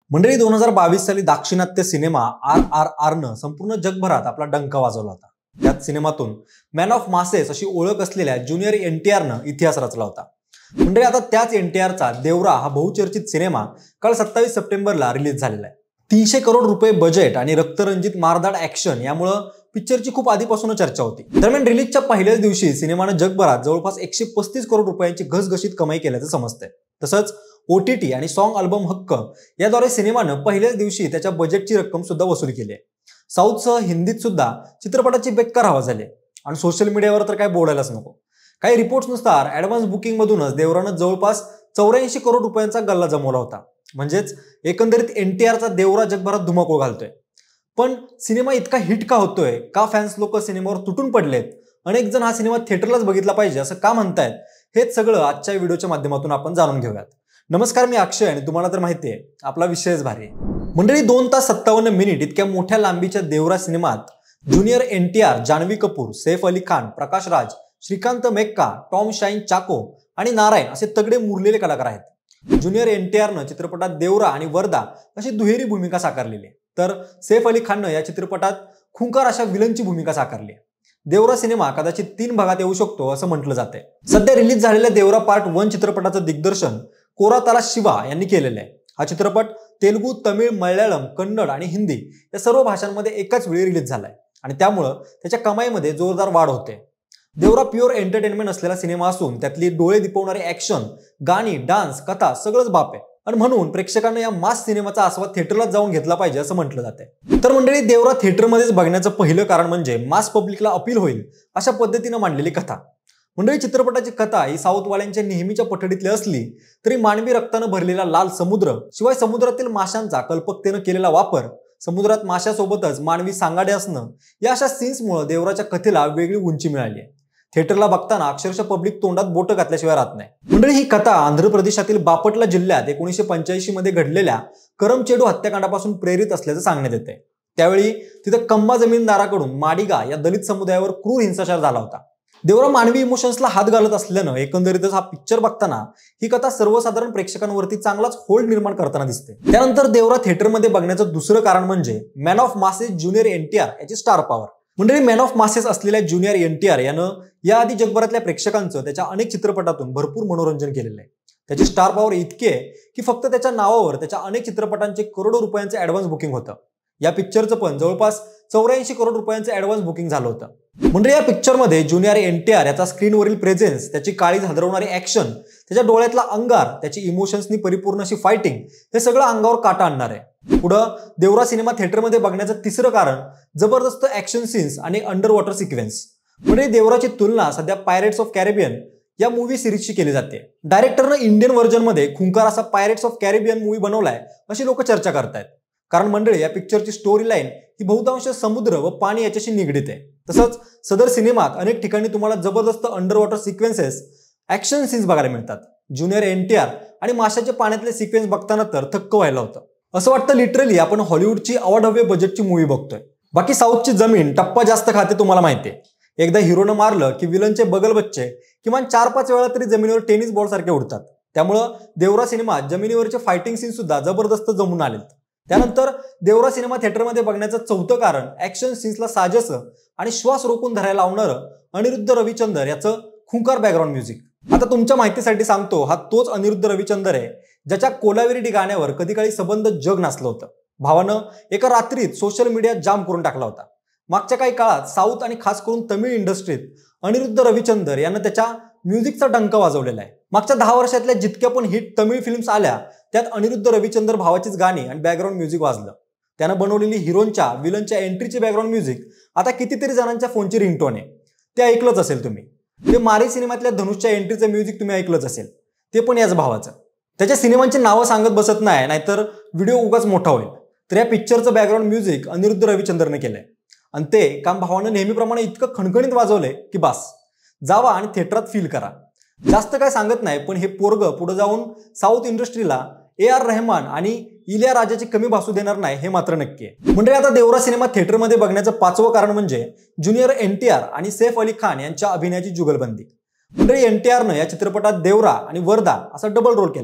मंडळी 2022 साली दाक्षिणात्य सिनेमा RRRनं संपूर्ण जगभरात आपला डंका वाजवला होता। त्यात सिनेमातून मॅन ऑफ मासेस अशी ओळख असलेल्या ज्युनियर NTRनं इतिहास रचला होता। मंडळी आता त्याच NTRचा देवरा हा बहुचर्चित सिनेमा काल 27 सप्टेंबरला रिलीज झालेला आहे। 300 करोड रुपये बजेट आणि रक्तरंजित मारधाड ऍक्शन यामुळे पिक्चरची खूप आधीपासून चर्चा होती। दरम्यान रिलीजच्या पहिल्याच दिवशी सिनेमानं जगभरात जवळपास 135 करोड रुपयांची घसघशीत कमाई केल्याचं समजतंय। तसंच OTT आणि सॉन्ग अल्बम हक्क याद्वारे सिनेमानं पहिल्याच दिवशी त्याच्या बजेटची रक्कम सुद्धा वसूल केली आहे। साऊथसह हिंदीत सुद्धा चित्रपटाची बेकार हवा झाली आणि सोशल मीडियावर तर काय बोलायलाच नको। काही रिपोर्ट्सनुसार ऍडव्हान्स बुकिंग मधूनच देवरानं जवळपास 84 करोड रुपयांचा गल्ला जमवला होता। म्हणजेच एकंदरीत NTRचा देवरा जगभरात धुमाकूळ घालतोय। पण सिनेमा इतका हिट का होतोय, का फॅन्स लोक सिनेमावर तुटून पडलेत, अनेक जण हा सिनेमा थिएटरलाच बघितला पाहिजे असं का म्हणतायत, हेच सगळं आजच्या व्हिडिओच्या माध्यमातून आपण जाणून घेऊयात। नमस्कार, मी अक्षय आणि तुम्हाला तर माहिती आहे आपला विषयच भारी आहे। मंडळी 2 तास 57 मिनिट इतक्या मोठ्या लांबीच्या देवरा सिनेमात ज्युनियर NTR, जान्हवी कपूर, सैफ अली खान, प्रकाश राज, श्रीकांत मेक्का, टॉम शाइन चाको आणि नारायण असे तगडे मुरलेले कलाकार आहेत। ज्युनियर NTRनं चित्रपटात देवरा आणि वरदा अशी दुहेरी भूमिका साकारलेली आहे, तर सैफ अली खाननं या चित्रपटात खुंकार अशा विलनची भूमिका साकारली आहे। देवरा सिनेमा कदाचित 3 भागात येऊ शकतो असं म्हटलं जातंय। सध्या रिलीज झालेल्या देवरा पार्ट 1 चित्रपटाचं दिग्दर्शन कोराताला शिवा यांनी केलेलं आहे। हा चित्रपट तेलुगू, तमिळ, मल्याळम, कन्नड आणि हिंदी या सर्व भाषांमध्ये एकाच वेळी रिलीज झालाय आणि त्यामुळे त्याच्या कमाईमध्ये जोरदार वाढ होते। देवरा प्युअर एंटरटेनमेंट असलेला सिनेमा असून त्यातली डोळे दिपवणारी ऍक्शन, गाणी, डान्स, कथा सगळंच बाप आहे आणि म्हणून प्रेक्षकांना या मास सिनेमाचा आस्वाद थिएटरलाच जाऊन घेतला पाहिजे असं म्हटलं जातंय। तर मंडळी, देवरा थिएटरमध्येच बघण्याचं पहिलं कारण म्हणजे मास पब्लिकला अपील होईल अशा पद्धतीनं मांडलेली कथा। मंडळी, चित्रपटाची कथा ही साऊथवाल्यांच्या नेहमीच्या पठडीतली असली तरी मानवी रक्तानं भरलेला लाल समुद्र, शिवाय समुद्रातील माशांचा कल्पकतेनं केलेला वापर, समुद्रात माशासोबतच मानवी सांगाडे असणं या अशा सीन्समुळे देवराच्या कथेला वेगळी उंची मिळाली आहे। थिएटरला बघताना अक्षरशः पब्लिक तोंडात बोटं घातल्याशिवाय राहत नाही। मंडळी, ही कथा आंध्र प्रदेशातील बापटला जिल्ह्यात 1985 मध्ये घडलेल्या करमचेडू हत्याकांडापासून प्रेरित असल्याचं सांगण्यात येते। त्यावेळी तिथं कंबा जमीनदाराकडून माडिगा या दलित समुदायावर क्रूर हिंसाचार झाला होता। देवरा मानवी इमोशन्सला हात घालत असल्यानं एकंदरीतच हा पिक्चर बघताना ही कथा सर्वसाधारण प्रेक्षकांवरती चांगलाच होल्ड निर्माण करताना दिसते। त्यानंतर देवरा थिएटरमध्ये बघण्याचं दुसरं कारण म्हणजे man of masses junior NTR याची स्टार पॉवर। मंडळी, मॅन ऑफ मासेस असलेल्या ज्युनियर NTR यानं याआधी जगभरातल्या प्रेक्षकांचं त्याच्या अनेक चित्रपटातून भरपूर मनोरंजन केलेलं आहे। त्याची स्टार पॉवर इतकी आहे की फक्त त्याच्या नावावर त्याच्या अनेक चित्रपटांचे करोडो रुपयांचे ऍडव्हान्स बुकिंग होतं। या पिक्चरचं पण जवळपास 84 करोड रुपयांचं ऍडव्हान्स बुकिंग झालं होतं। म्हणजे या पिक्चरमध्ये ज्युनियर NTR याचा स्क्रीनवरील प्रेझेन्स, त्याची काळीज हादरवणारी ऍक्शन, त्याच्या डोळ्यातला अंगार, त्याची इमोशन्सनी परिपूर्ण अशी फायटिंग, हे सगळं अंगावर काटा आणणार आहे। पुढं देवरा सिनेमा थिएटरमध्ये बघण्याचं तिसरं कारण जबरदस्त ऍक्शन सीन्स आणि अंडर वॉटर सिक्वेन्स। म्हणजे देवराची तुलना सध्या पायरेट्स ऑफ कॅरिबियन या मूवी सिरीजशी केली जाते। डायरेक्टरनं इंडियन व्हर्जनमध्ये खुंकार असा पायरेट्स ऑफ कॅरिबियन मूवी बनवलाय अशी लोक चर्चा करतायत। कारण मंडळी, या पिक्चरची स्टोरी लाईन ही बहुतांश समुद्र व पाणी याच्याशी निगडीत आहे। तसंच सदर सिनेमात अनेक ठिकाणी तुम्हाला जबरदस्त under water sequences, action scenes बघायला मिळतात। ज्युनियर NTR आणि माशाच्या पाण्यातले सिक्वेन्स बघताना तर थक्क व्हायला होतं। असं वाटतं लिटरली आपण हॉलिवूडची अवाढव्य बजेटची मूवी बघतोय। बाकी साऊथची जमीन टप्पा जास्त खाते तुम्हाला माहितीये। एकदा हिरोनं मारलं की विलनचे बगल बच्चे किमान 4-5 वेळा तरी जमिनीवर टेनिस बॉल सारखे उडतात। त्यामुळं देवरा सिनेमात जमिनीवरचे फायटिंग सीन सुद्धा जबरदस्त जमून आलेत। त्यानंतर देवरा सिनेमा थिएटरमध्ये बघण्याचं चौथं कारण ऍक्शन सीन्सला साजेस आणि श्वास रोखून धरायला लावणारं अनिरुद्ध रविचंदर याचं खुंकार बॅकग्राऊंड म्युझिक। आता तुमच्या माहितीसाठी सांगतो, हा तोच अनिरुद्ध रविचंदर आहे ज्याच्या कोलावेरी गाण्यावर कधी काळी संबंध जग नाचलं होतं। भावानं एका रात्रीत सोशल मीडिया जाम करून टाकला होता। मागच्या काही काळात साऊथ आणि खास करून तमिळ इंडस्ट्रीत अनिरुद्ध रविचंदर यानं त्याच्या म्युझिकचा डंका वाजवलेला आहे। मागच्या 10 वर्षातल्या जितक्या पण हिट तमिळ फिल्म्स आल्या त्यात अनिरुद्ध रविचंदर भावाचीच गाणी आणि बॅकग्राऊंड म्युझिक वाजलं। त्यानं बनवलेली हिरोच्या विलनच्या एंट्रीची बॅकग्राऊंड म्युझिक आता कितीतरी जणांच्या फोनची रिंगटोन आहे। ते ऐकलंच असेल तुम्ही। ते मारी सिनेमातल्या धनुषच्या एंट्रीचं म्युझिक तुम्ही ऐकलंच असेल, ते पण याच भावाचं। त्याच्या सिनेमांची नावं सांगत बसत नाही, नाहीतर व्हिडिओ उगाच मोठा होईल। तर या पिक्चरचं बॅकग्राऊंड म्युझिक अनिरुद्ध रविचंदरने केलंय आणि ते काम भावानं नेहमीप्रमाणे इतकं खणखणीत वाजवलंय की बास, जावा आणि थिएटरात फील करा। जास्त काय सांगत नाही, पण हे पोरग पुढे जाऊन साऊथ इंडस्ट्रीला AR रहमान आणि इलियाराजाची कमी भासू देणार नाही हे मात्र नक्की आहे। म्हणजे आता देवरा सिनेमा थिएटरमध्ये बघण्याचं 5वं कारण म्हणजे ज्युनियर NTR आणि सैफ अली खान यांच्या अभिनयाची जुगलबंदी। म्हणजे NTRनं या चित्रपटात देवरा आणि वरदा असा डबल रोल केलाय।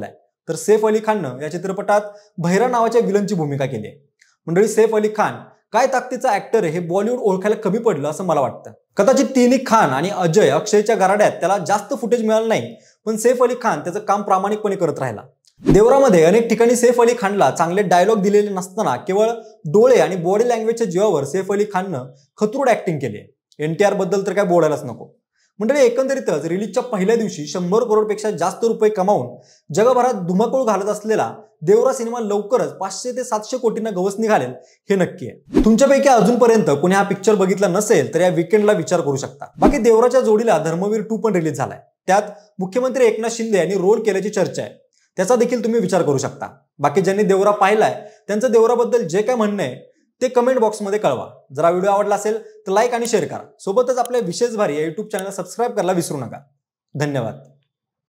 तर सैफ अली खाननं या चित्रपटात भैरा नावाच्या विलनची भूमिका केली आहे. मंडळी, सैफ अली खान काय ताकदीचा ऍक्टर आहे हे बॉलिवूड ओळखायला कमी पडलं असं मला वाटतं. कदाचित तिन्ही खान आणि अजय अक्षयच्या गराड्यात त्याला जास्त फुटेज मिळालं नाही, पण सैफ अली खान त्याचं काम प्रामाणिकपणे करत राहिला. देवरामध्ये अनेक ठिकाणी सैफ अली खानला चांगले डायलॉग दिलेले नसताना केवळ डोळे आणि बॉडी लँग्वेजच्या जीवावर सैफ अली खाननं खतरूड ऍक्टिंग केली आहे. NTR बद्दल तर काय बोलायलाच नको. मंडळी, एकंदरीतच रिलीजच्या पहिल्या दिवशी 100 करोडपेक्षा जास्त रुपये कमावून जगभरात धुमाकूळ घालत असलेला देवरा सिनेमा लवकरच 500 ते 700 कोटींना गवसणी घालेल हे नक्की आहे. तुमच्यापैकी अजूनपर्यंत कोणी हा पिक्चर बघितला नसेल तर या वीकेंडला विचार करू शकता. बाकी देवराच्या जोडीला धर्मवीर 2 पण रिलीज झालाय. त्यात मुख्यमंत्री एकनाथ शिंदे यांनी रोल केल्याची चर्चा आहे. त्याचा देखील तुम्ही विचार करू शकता. बाकी ज्यांनी देवरा पाहिलाय त्यांचं देवराबद्दल जे काय म्हणणं आहे ते कमेंट बॉक्समध्ये कळवा. जर हा व्हिडिओ आवडला असेल तर लाईक आणि शेअर करा. सोबतच आपल्या विशेष भारी या YouTube चॅनलला सबस्क्राईब करायला विसरू नका. धन्यवाद.